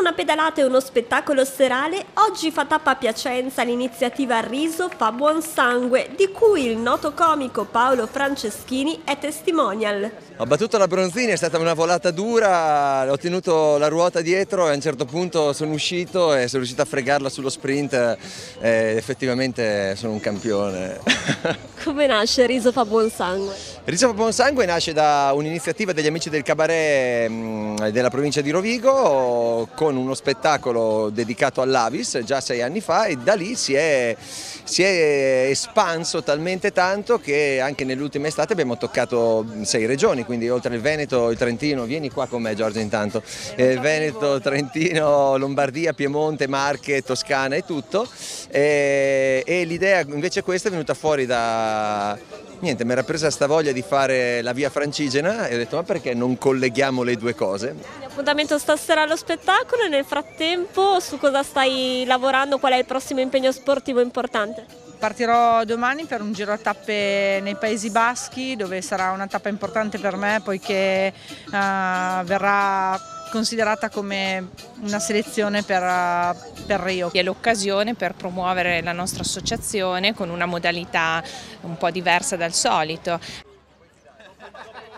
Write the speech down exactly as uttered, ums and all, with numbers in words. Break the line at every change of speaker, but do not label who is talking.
una pedalata e uno spettacolo serale, oggi fa tappa a Piacenza l'iniziativa Riso fa buon sangue, di cui il noto comico Paolo Franceschini è testimonial.
Ho battuto la Bronzini, è stata una volata dura, ho tenuto la ruota dietro e a un certo punto sono uscito e sono riuscito a fregarla sullo sprint e effettivamente sono un campione.
Come nasce Riso fa buon sangue?
Riso fa buon sangue nasce da un'iniziativa degli amici del cabaret della provincia di Rovigo con uno spettacolo dedicato all'Avis già sei anni fa, e da lì si è, si è espanso talmente tanto che anche nell'ultima estate abbiamo toccato sei regioni, quindi oltre il Veneto, il Trentino, vieni qua con me Giorgio intanto, il Veneto, Trentino, Lombardia, Piemonte, Marche, Toscana e tutto, e, e l'idea invece questa è venuta fuori da... Niente, mi era presa sta voglia di fare la via Francigena e ho detto ma perché non colleghiamo le due cose?
Appuntamento stasera allo spettacolo e nel frattempo su cosa stai lavorando, qual è il prossimo impegno sportivo importante?
Partirò domani per un giro a tappe nei Paesi Baschi, dove sarà una tappa importante per me poiché uh, verrà considerata come una selezione per, per Rio.
È l'occasione per promuovere la nostra associazione con una modalità un po' diversa dal solito.